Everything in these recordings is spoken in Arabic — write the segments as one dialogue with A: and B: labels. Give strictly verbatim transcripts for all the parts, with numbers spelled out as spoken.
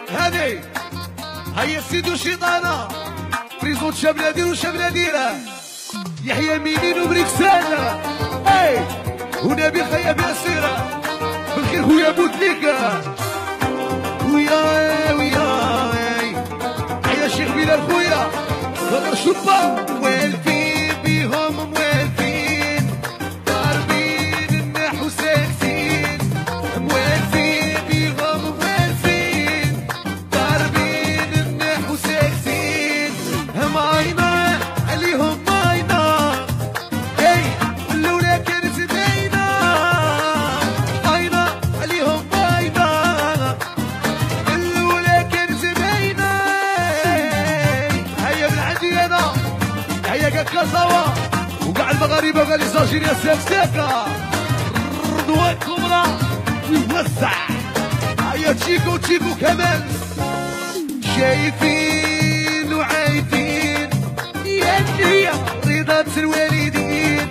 A: هذي هيا سيدو شيطانة بريزونت شبلادي وشبلاديرة يحيى مينين وبريكسانا اي ونبي خيا بياسيرة بالخير خويا بوتليكا ويا ويا هيا شيخ بلال خويا غدر شبا والفين بيهم موالفين ضاربين النحو ساكتين موالفين بيهم موالفين ضاربين النحو ساكتين هم عينا عليهم عينا اي الاولى كانت باينه عينا عليهم باينه الاولى كانت باينه هيا من عندي انا هيا كازاوا وكاع المغاربه غادي يساجير يا ساكساكا رضوان كبرى ويوسع هيا تشيكو تشيكو كمان شايفين وعايفين يا النية رضا الوالدين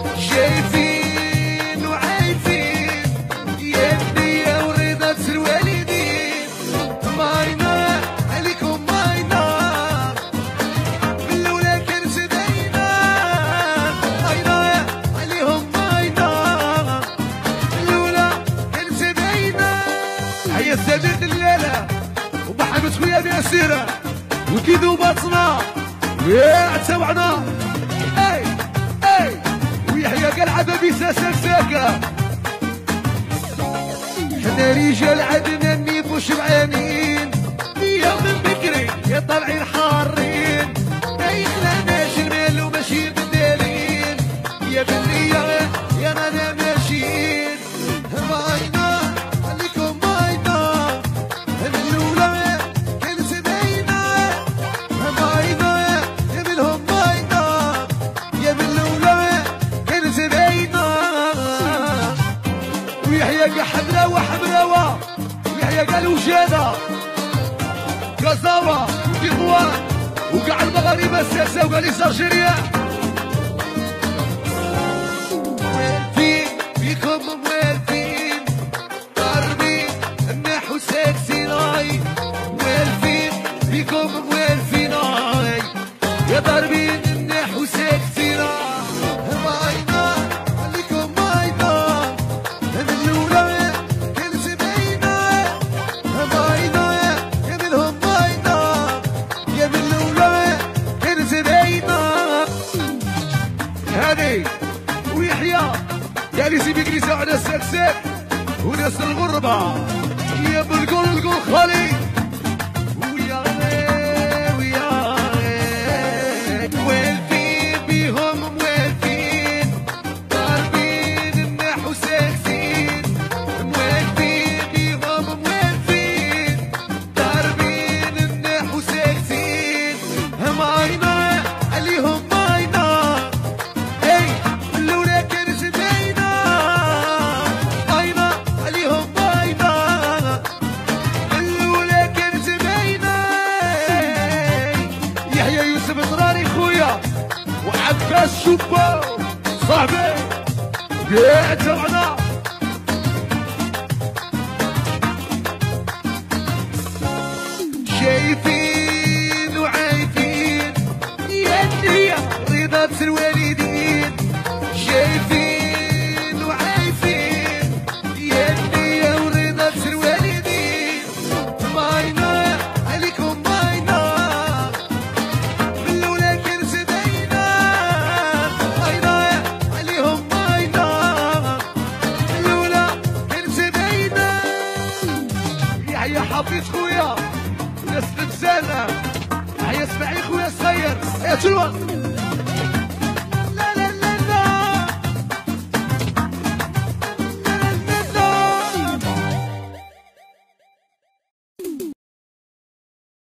A: شايفين وعايفين يا النية ورضا الوالدين ماينا عليكم ماينا بالأولى كانت باينة ماينا عليهم ماينا بالأولى كانت باينة هيا سامر دلالة ومحمد خويا بياسيرة وكيدو باطنا يا توعنا اي اي ويحيى قال عبابي ساساكا حنا رجال عدنا نيف وشبعانين يا من بكري يا طالعين حارين ما يخلاناش المال وماشي بدالين يا بنية يا انا ماشيين ماينا عليكم ماينا الاولى كانت باينه ماينا يا منهم ماينا يا من الاولى كانت باينه ويحيى قال حمراوه حمراوه ويحيى قال وجاده كازاوا وتطوان وكاع المغاربه الساسه وقال الجزائريه موالفين بيكم موالفين ضاربين النحو ساكسين اي موالفين بيكم موالفين اي يا ضاربين النحو ساكسين ماينا عليكم ماينا من الاولى كانت باينه ماينا يا منهم ماينا يا من الاولى كانت باينه هذه ويحيى يا لي سيبي كريسة على السكسك وناس الغربة يا بالقول القول خالي ويا ويا موالفين بيهم موالفين ضاربين النحو ساكسين موالفين بيهم موالفين ضاربين النحو ساكسين ماينا عليهم ماينا اي الاولى كانت باينه ماينا عليهم ماينا الاولى كانت باينه يحيى يوسف طراري خويا وعباس شوبا صاحبي يا تبعنا شايفين وعايفين يا النية رضا الوالدين شايفين وعايفين يا النية ورضا الوالدين ماينا عليكم ماينا بالأولى كانت باينة ماينا عليهم ماينا بالأولى كانت باينة يحيى حفيظ خويا ناس لبسانة هيا اسمعي خويا الصغير يا شنو